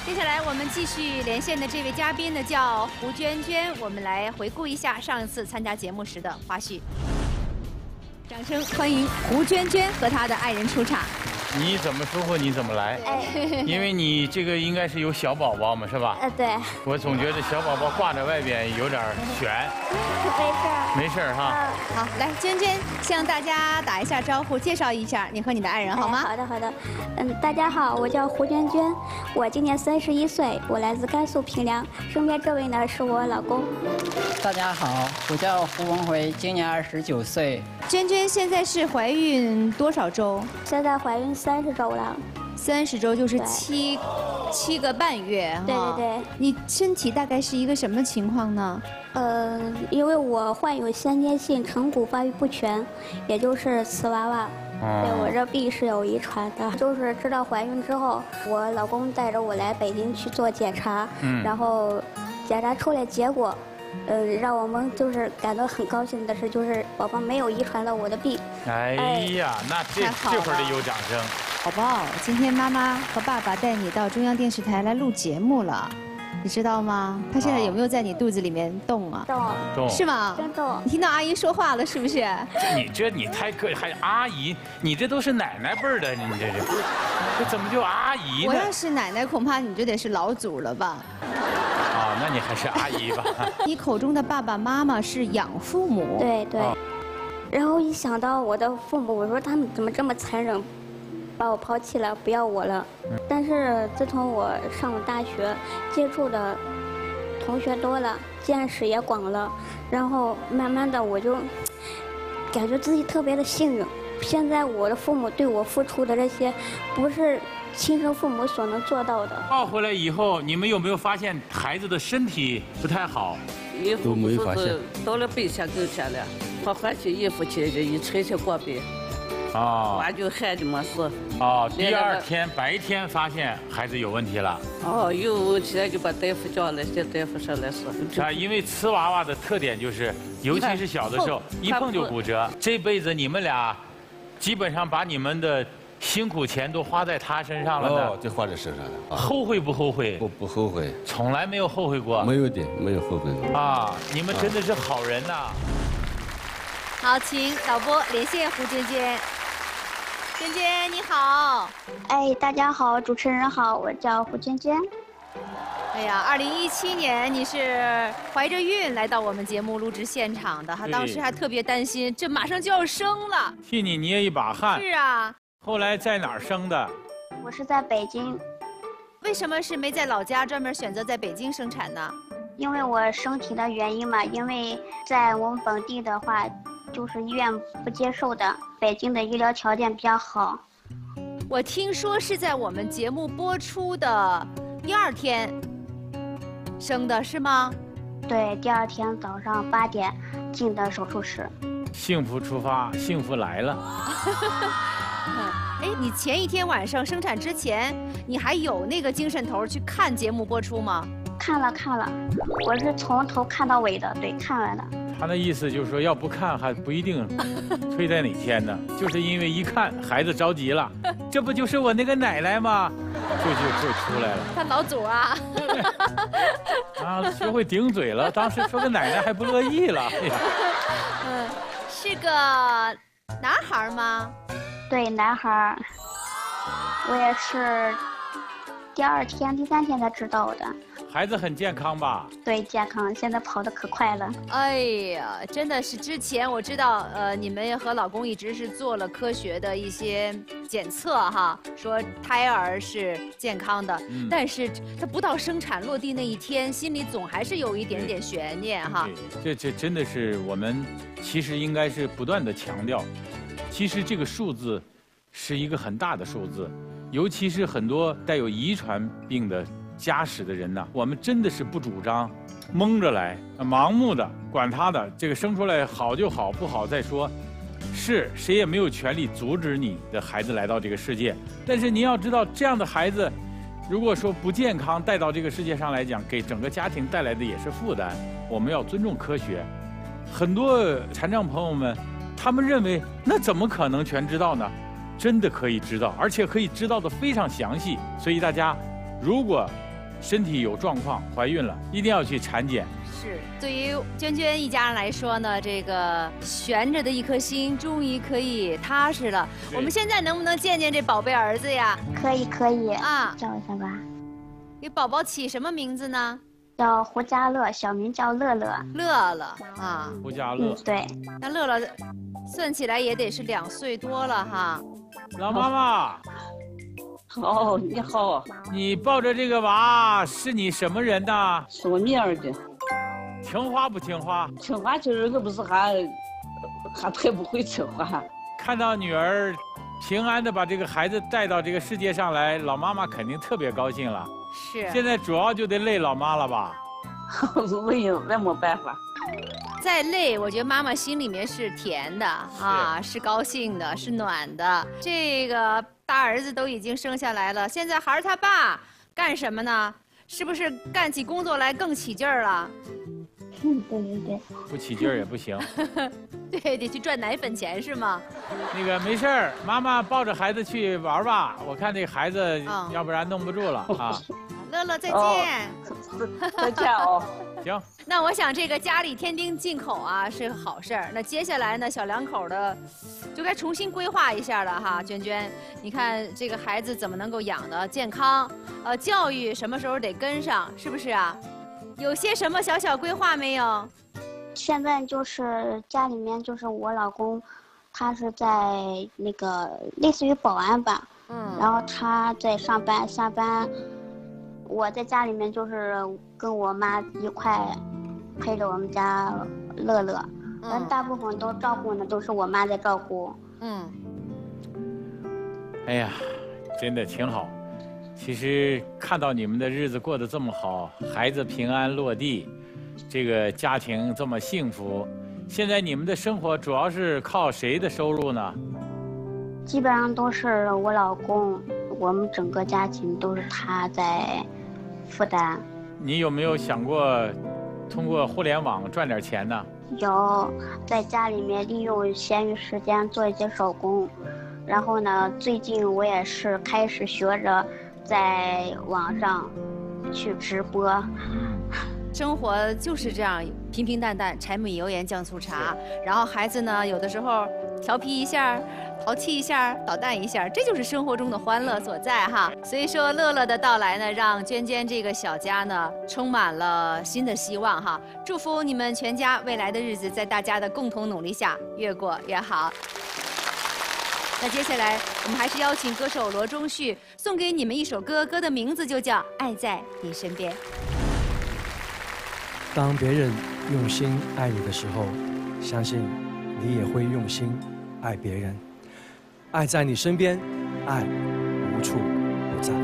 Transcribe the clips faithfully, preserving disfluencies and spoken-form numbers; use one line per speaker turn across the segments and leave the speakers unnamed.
接下来我们继续连线的这位嘉宾呢，叫胡娟娟。我们来回顾一下上一次参加节目时的花絮。掌声欢迎胡娟娟和她的爱人出场。
你怎么舒服你怎么来，哎，因为你这个应该是有小宝宝嘛，是吧？
呃，对。
我总觉得小宝宝挂在外边有点悬。
没事儿。
没事儿哈。
好，来，娟娟向大家打一下招呼，介绍一下你和你的爱人好吗？
好的，好的。嗯，大家好，我叫胡娟娟，我今年三十一岁，我来自甘肃平凉。身边这位呢是我老公。
大家好，我叫胡文辉，今年二十九岁。
娟娟现在是怀孕多少周？
现在怀孕三十周了。
三十周就是七七个半月哈。
对对对。
你身体大概是一个什么情况呢？
呃，因为我患有先天性成骨发育不全，也就是瓷娃娃。对，我这病是有遗传的。就是知道怀孕之后，我老公带着我来北京去做检查，嗯、然后检查出来结果。呃，让我们就是感到很高兴的是，就是宝宝没有遗传了我的病。
哎呀，那这这会儿得有掌声。
宝宝，今天妈妈和爸爸带你到中央电视台来录节目了，你知道吗？他现在有没有在你肚子里面动啊？
动，
动，
是吗？
真动。
你听到阿姨说话了是不是？
这你这你太可还阿姨，你这都是奶奶辈儿的，你这这这怎么就阿姨呢？
我要是奶奶，恐怕你就得是老祖了吧？
啊，那你还是阿姨吧。
你口中的爸爸妈妈是养父母。
对对。然后一想到我的父母，我说他们怎么这么残忍，把我抛弃了，不要我了。但是自从我上了大学，接触的同学多了，见识也广了，然后慢慢的我就感觉自己特别的幸运。现在我的父母对我付出的这些，不是亲生父母所能做到的。
抱回来以后，你们有没有发现孩子的身体不太好？
衣服不是是到了背下够下了，他换起衣服去一吹去过背，啊，完就汗就没事。
哦，第二天白天发现孩子有问题了。
哦，有现在就把大夫叫来，这大夫说来是。
啊，因为瓷娃娃的特点就是，尤其是小的时候一碰就骨折，这辈子你们俩基本上把你们的辛苦钱都花在他身上了呢。
哦，就花在身上了。
后悔不后悔？
不不后悔，
从来没有后悔过。
没有的，没有后悔过。
啊，你们真的是好人呐！
好，请导播连线胡娟娟。娟娟你好。
哎，大家好，主持人好，我叫胡娟娟。
哎呀，二零一七年你是怀着孕来到我们节目录制现场的哈，当时还特别担心，这马上就要生了，
替你捏一把汗。
是啊。
后来在哪儿生的？
我是在北京。
为什么是没在老家，专门选择在北京生产呢？
因为我身体的原因嘛，因为在我们本地的话，就是医院不接受的，北京的医疗条件比较好。
我听说是在我们节目播出的第二天生的是吗？
对，第二天早上八点进的手术室。
幸福出发，幸福来了。
哎，你前一天晚上生产之前，你还有那个精神头去看节目播出吗？
看了看了，我是从头看到尾的，对，看完了。
他那意思就是说，要不看还不一定推在哪天呢，就是因为一看孩子着急了，这不就是我那个奶奶吗？就就就出来了。
他老祖啊！
啊，学会顶嘴了。当时说个奶奶还不乐意了。
嗯，是个男孩吗？
对，男孩。我也是第二天、第三天才知道的。
孩子很健康吧？
对，健康，现在跑得可快了。
哎呀，真的是之前我知道，呃，你们和老公一直是做了科学的一些检测哈，说胎儿是健康的，嗯、但是他不到生产落地那一天，心里总还是有一点点悬念哈。
这这真的是我们其实应该是不断的强调，其实这个数字是一个很大的数字，尤其是很多带有遗传病的家室的人呢，我们真的是不主张蒙着来、盲目的管他的，这个生出来好就好，不好再说。是谁也没有权利阻止你的孩子来到这个世界，但是您要知道，这样的孩子，如果说不健康带到这个世界上来讲，给整个家庭带来的也是负担。我们要尊重科学。很多残障朋友们，他们认为那怎么可能全知道呢？真的可以知道，而且可以知道的非常详细。所以大家如果身体有状况，怀孕了，一定要去产检。
是，对于娟娟一家人来说呢，这个悬着的一颗心终于可以踏实了。我们现在能不能见见这宝贝儿子呀？
可以可以
啊，
叫一下吧。
给宝宝起什么名字呢？
叫胡家乐，小名叫乐乐。
乐乐啊，
胡家乐。
嗯，对。
那乐乐算起来也得是两岁多了哈。
老妈妈。
哦，你好。
你抱着这个娃是你什么人呢？
是我女儿的。
听话不听话？
听话就是我不是还还太不会听话。
看到女儿平安的把这个孩子带到这个世界上来，老妈妈肯定特别高兴了。
是。
现在主要就得累老妈了吧？
累，那没办法。
再累，我觉得妈妈心里面是甜的啊，是高兴的，是暖的。这个大儿子都已经生下来了，现在孩儿他爸干什么呢？是不是干起工作来更起劲儿了？
嗯，对对对。
不起劲儿也不行。
对，得去赚奶粉钱是吗？
那个没事儿，妈妈抱着孩子去玩吧。我看这个孩子，嗯、要不然弄不住了啊。
乐乐再见。
哦、再见哦。
行。
那我想这个家里添丁进口啊是个好事儿。那接下来呢，小两口的就该重新规划一下了哈。娟娟，你看这个孩子怎么能够养得健康？呃，教育什么时候得跟上，是不是啊？有些什么小小规划没有？
现在就是家里面就是我老公，他是在那个类似于保安吧，嗯，然后他在上班下班，我在家里面就是跟我妈一块陪着我们家乐乐，但、嗯、大部分都照顾呢都是我妈在照顾。嗯。
哎呀，真的挺好。其实看到你们的日子过得这么好，孩子平安落地，这个家庭这么幸福，现在你们的生活主要是靠谁的收入呢？
基本上都是我老公，我们整个家庭都是他在负担。
你有没有想过通过互联网赚点钱呢？
有，在家里面利用闲余时间做一些手工，然后呢，最近我也是开始学着在网上去直播。
生活就是这样平平淡淡，柴米油盐酱醋茶。然后孩子呢，有的时候调皮一下，淘气一下，捣蛋一下，这就是生活中的欢乐所在哈。所以说，乐乐的到来呢，让娟娟这个小家呢，充满了新的希望哈。祝福你们全家未来的日子，在大家的共同努力下，越过越好。那接下来，我们还是邀请歌手罗中旭送给你们一首歌，歌的名字就叫《爱在你身边》。
当别人用心爱你的时候，相信你也会用心爱别人。爱在你身边，爱无处不在。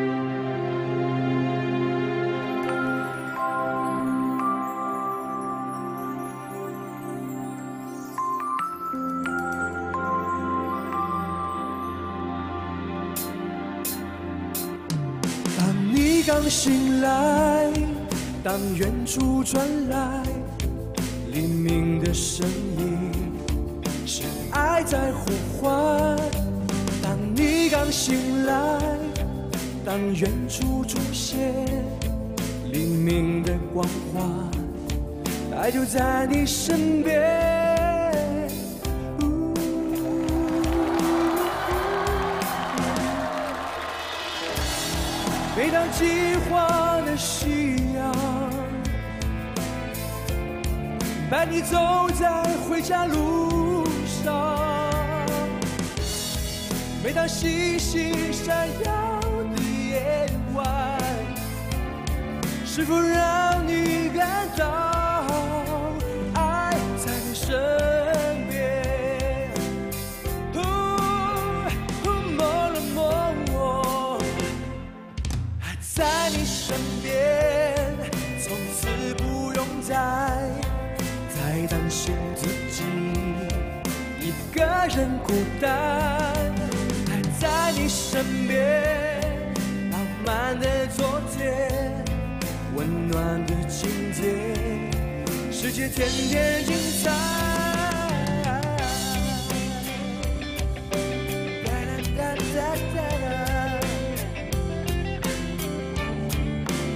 当你刚醒来，当远处传来黎明的声音，是爱在呼唤。当你刚醒来，当远处出现黎明的光环，爱就在你身边。每当计划的夕阳伴你走在回家路上，每当星星闪耀的夜晚，是否让你感到爱在你身边？哦，摸了摸我，爱在你身边，从此不用再再担心自己一个人孤单。爱在你身边，浪漫的昨天，温暖的情节，世界天天精彩。哒哒哒哒哒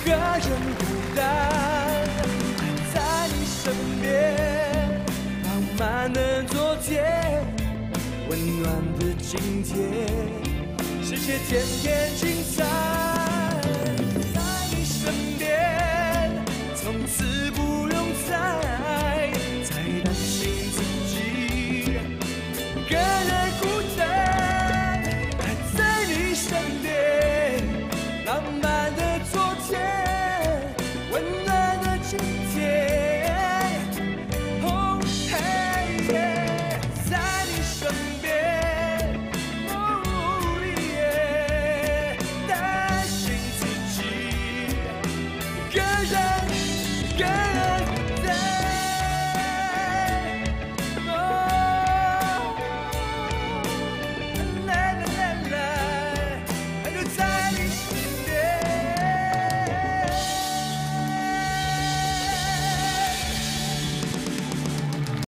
个人孤单，在你身边，浪漫的昨天，温暖的今天，世界天天精彩，在你身边，从此不用再